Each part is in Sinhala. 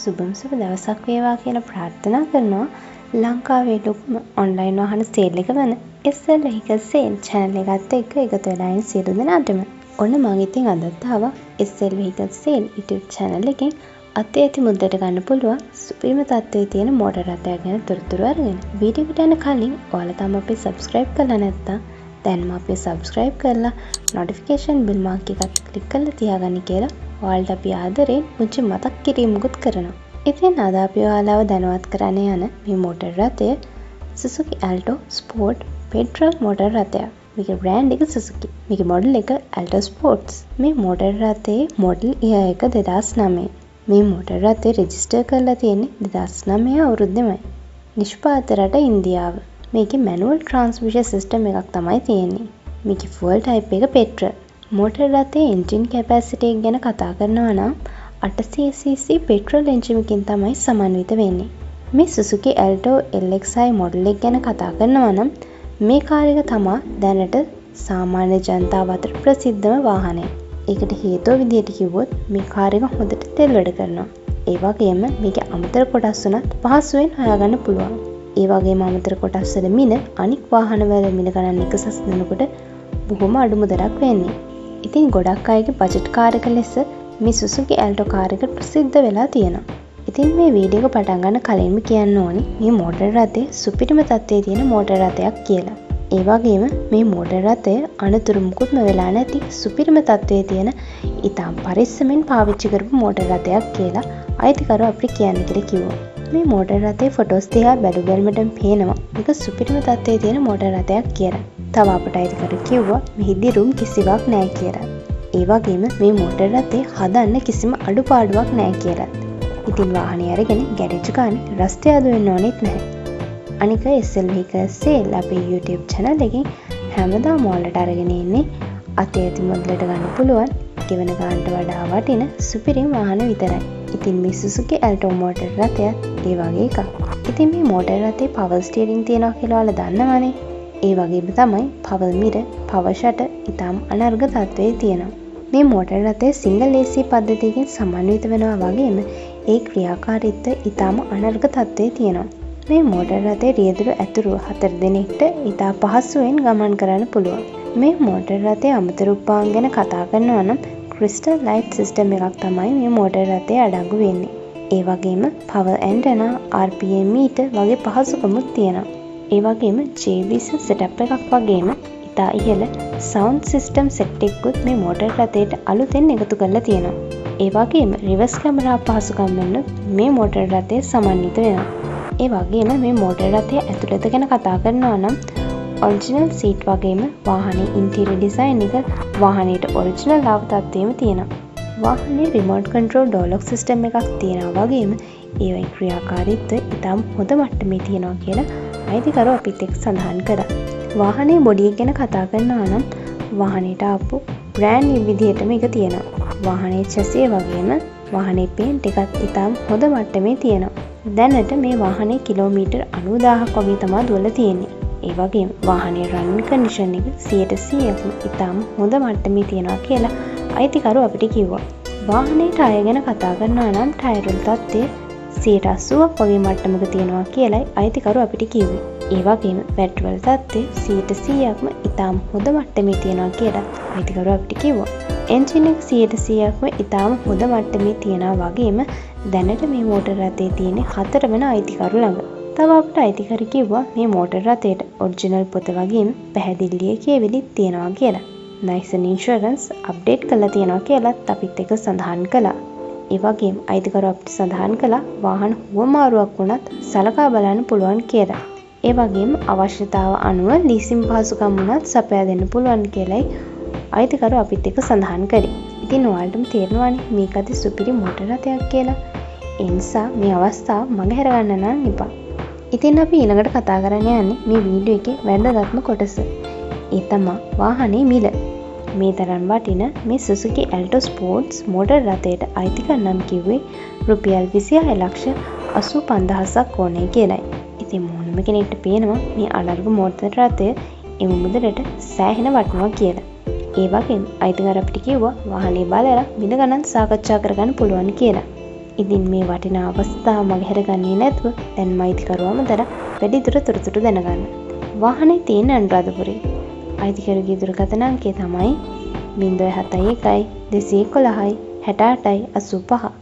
සුබම සුබ දවසක් වේවා කියලා ප්‍රාර්ථනා කරනවා. ලංකාවේ ලොකුම ඔන්ලයින් වාහන සේල් එක වන SL Vehicle Sale channel එකත් එක්ක එකතු වෙලා ඉන්න සියලු දෙනාටම ඔන්න මම ඉතින් අදත් ආවා SL Vehicle Sale YouTube channel එකෙන් අතේ ඇති මුද්දට ගන්න පුළුවන් සුපිරිම තත්ත්වයේ තියෙන මෝටර රථයක් ගැන තොරතුරු අරගෙන වීඩියෝ එකට යන කලින් ඔයාලා තාම අපේ subscribe කරලා නැත්නම් දැන්ම අපේ subscribe කරලා notification bell mark එකත් click කරලා තියාගන්න කියලා ඔයාලට අපි ආදරෙන් මුචි මතක් කිරීමකුත් කරනවා. ඉතින් අද අපි ඔයාලව දැනුවත් කරන්න යන මේ මෝටර රථය Suzuki Alto Sport petrol මෝටර රථයක්. මේකේ brand එක Suzuki. මේකේ model එක Alto Sports. මේ මෝටර රථයේ model year එක 2009. මේ මෝටර රථය register කරලා තියෙන්නේ 2009 අවුරුද්දෙමයි. නිෂ්පාදිත රට ඉන්දියාව. මේකේ manual transmission system එකක් තමයි තියෙන්නේ. මේකේ fuel type එක petrol. මෝටර රථයේ engine capacity එක ගැන කතා කරනවා නම් 800cc petrol engine එකකින් තමයි සමන්විත වෙන්නේ. මේ Suzuki Alto LXi model එක ගැන කතා කරනවා නම් මේ කාර් එක තමයි දැනට සාමාන්‍ය ජනතාව අතර ප්‍රසිද්ධම වාහනය. ඒකට හේතුව විදිහට කිව්වොත් මේ කාර් එක හොඳට තෙල් වැඩ කරනවා. ඒ වගේම මේකේ අමතර කොටස් උනත් පහසුවෙන් හොයාගන්න පුළුවන්. ඒ වගේම අමතර කොටස් වල මිල අනික් වාහන වල මිල ගණන් එක සසඳනකොට බොහොම අඩු මුදලක් වෙන්නේ. ඉතින් ගොඩක් අයගේ බජට් කාර් එක ලෙස මේ Suzuki Alto කාර් එක ප්‍රසිද්ධ වෙලා තියෙනවා. ඉතින් මේ වීඩියෝ එක පටන් ගන්න කලින්ම කියන්න ඕනේ මේ මෝටර රථය සුපිරිම තත්ත්වයේ තියෙන මෝටර රථයක් කියලා. ඒ වගේම මේ මෝටර රථය අනතුරු මුකුත්ම වෙලා නැති සුපිරිම තත්ත්වයේ තියෙන ඉතාම පරිස්සමෙන් පාවිච්චි කරපු මෝටර රථයක් කියලා අයිතිකරු අපිට කියන්න කියලා කිව්වා. මේ මෝටර රථයේ ෆොටෝස් දිහා බැලු බැලමටම පේනවා මේක සුපිරිම තත්ත්වයේ තියෙන මෝටර රථයක් කියලා. තව අපට අයිතිකරු කිව්වා මෙහිදී රුම් කිසිවක් නැහැ කියලා. ඒ වගේම මේ මෝටර රථේ හදන්න කිසිම අඩුපාඩුවක් නැහැ කියලා. ඉතින් වාහනේ අරගෙන ගෑරේජ් ගානේ රස්තිය අද වෙන්න ඕනෙත් නැහැ. අනික SL Vehicle Sale අපේ YouTube channel එකෙන් හැමදාම ඔයාලට අරගෙන ඉන්නේ අතේ ඇති මුදලට ගන්න පුළුවන් ගෙවන ගානට වඩා වටින සුපිරිම වාහන විතරයි. ඉතින් මේ Suzuki Alto මෝටර රථයත් ඒ වගේ එකක්. ඉතින් මේ මෝටර රථේ power steering තියෙනවා කියලා ඔයාලා දන්නවනේ. ඒ වගේම තමයි power mirror, power shutter ඉතාම අනර්ග තත්ත්වයේ තියෙනවා. මේ මෝටර රථය single AC පද්ධතියකින් සමන්විත වෙනවා වගේම ඒ ක්‍රියාකාරීත්වය ඉතාම අනර්ග තත්ත්වයේ තියෙනවා. මේ මෝටර රථයේ රියදුරු ඇතුළු 4 දෙනෙක්ට ඉතා පහසුවෙන් ගමන් කරන්න පුළුවන්. මේ මෝටර රථයේ අමතර උපාංග ගැන කතා කරනවා නම් crystal light system එකක් තමයි මේ මෝටර රථයේ අඩංගු වෙන්නේ. ඒ වගේම power antenna, RPM meter වගේ පහසුකමුත් තියෙනවා. ඒ වගේම JBC setup එකක් වගේම ඉතා ඉහළ sound system set එකකුත් මේ මෝටර රථයට අලුතෙන් එකතු කරලා තියෙනවා. ඒ වගේම reverse camera පහසුකම් වෙන මේ මෝටර රථය සමන්විත වෙනවා. ඒ වගේම මේ මෝටර රථයේ ඇතුළත ගැන කතා කරනවා නම් original seat වගේම වාහනේ interior design එක වාහනේට original ආව තත්ත්වෙම තියෙනවා. වාහනේ remote control door lock system එකක් තියෙනවා වගේම ඒවයි ක්‍රියාකාරීත්වය ඉතාම හොඳ මට්ටමේ තියෙනවා කියලා අයිතිකරු අපිත් එක්ක සඳහන් කරා. වාහනේ බොඩි එක ගැන කතා කරනවා නම් වාහනේට ආපු brand new විදිහටම එක තියෙනවා. වාහනේ chassis වගේම වාහනේ paint එකත් ඉතාම හොඳ මට්ටමේ තියෙනවා. දැනට මේ වාහනේ කිලෝමීටර් 90000ක් වගේ තමයි දුවලා තියෙන්නේ. ඒ වගේම වාහනේ running condition එක 100%ක්ම ඉතාම හොඳ මට්ටමේ තියෙනවා කියලා අයිතිකරු අපිට කිව්වා. වාහනේ ටයර් ගැන කතා කරනවා නම් ටයර් වල තත්ත්වය 80%ක් වගේ මට්ටමක තියෙනවා කියලායි අයිතිකරු අපිට කිව්වේ. ඒ වගේම පෙට්‍රල් තත්ත්වය 100%ක්ම ඉතාම හොඳ මට්ටමේ තියෙනවා කියලා අයිතිකරු අපිට කිව්වා. එන්ජින් එක 100%ක්ම ඉතාම හොඳ මට්ටමේ තියෙනවා වගේම දැනට මේ මෝටර රථයේ තියෙන 4 වෙන අයිතිකරු ළඟ. තව අපිට අයිතිකරු කිව්වා මේ මෝටර රථයට ඔරිජිනල් පොත වගේම පැහැදිලිය කියවිලිත් තියෙනවා කියලා. License insurance update කරලා තියෙනවා කියලාත් අපිත් එක්ක සඳහන් කළා. ඒ වගේම අයිතිකරු අපිට සඳහන් කළා වාහන හුවමාරුවක් වුණත් සලකා බලන්න පුළුවන් කියලා. ඒ වගේම අවශ්‍යතාව අනුව ලීසින් පහසුකම් වුණත් සපයා දෙන්න පුළුවන් කියලායි අයිතිකරු අපිත් එක්ක සඳහන් කරේ. ඉතින් ඔයාලටම තේරෙනවානේ මේක අති සුපිරි මෝටර රථයක් කියලා. ඒ නිසා මේ අවස්ථාව මගහැර ගන්න නම් එපා. ඉතින් අපි ඊළඟට කතා කරන්න යන්නේ මේ වීඩියෝ එකේ වැදගත්ම කොටස. ඒ තමයි වාහනේ මිල. මේ තරම් වටින මේ Suzuki Alto Sports මෝටර රථයට අයිති කරනම් කිව්වේ රුපියල් 26,85,000ක් ඕනේ කියලායි. ඉතින් මොනම කෙනෙක්ට පේනවා මේ අලර්ග මෝටර රථය එමු මුදලට සෑහෙන වටිනවා කියලා. ඒ වගේම අයිතිකරු අපිට කිව්වා වාහනේ බලලා මිල ගණන් සාකච්ඡා කරගන්න පුළුවන් කියලා. ඉතින් මේ වටිනා අවස්ථාව මගහැර ගන්නේ නැතුව දැන් මයිතිකරුවාම දර වැඩිදුර තොරතුරු දැනගන්න. වාහනේ තියෙන අනුරාධපුරේ. අයිතිකරුගේ දුරකථන අංකය තමයි 071 211 68 85.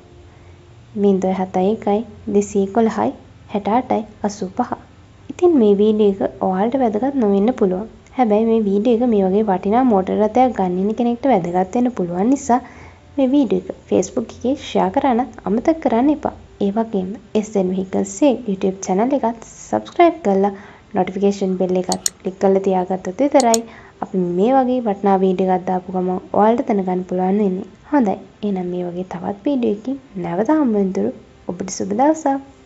071 211 68 85. ඉතින් මේ වීඩියෝ එක ඔයාලට වැදගත් නොවෙන්න පුළුවන්. හැබැයි මේ වීඩියෝ එක මේ වගේ වටිනා මෝටර් රථයක් ගන්න ඉන්න කෙනෙක්ට වැදගත් වෙන්න පුළුවන් නිසා මේ වීඩියෝ එක Facebook එකේ ෂෙයා කරන්නත් අමතක කරන්න එපා. ඒ වගේම SN Vehicles YouTube channel එකත් subscribe කරලා notification bell එකත් click කරලා තියාගත්තොත් විතරයි අපි මේ වගේ වටිනා වීඩියෝ එකක් දාපු ගමන් ඔයාලට දැනගන්න පුළුවන් වෙන්නේ. හොඳයි. එහෙනම් මේ වගේ තවත් වීඩියෝ එකකින් නැවත හමු වෙනතුරු ඔබට සුබ දවසක්.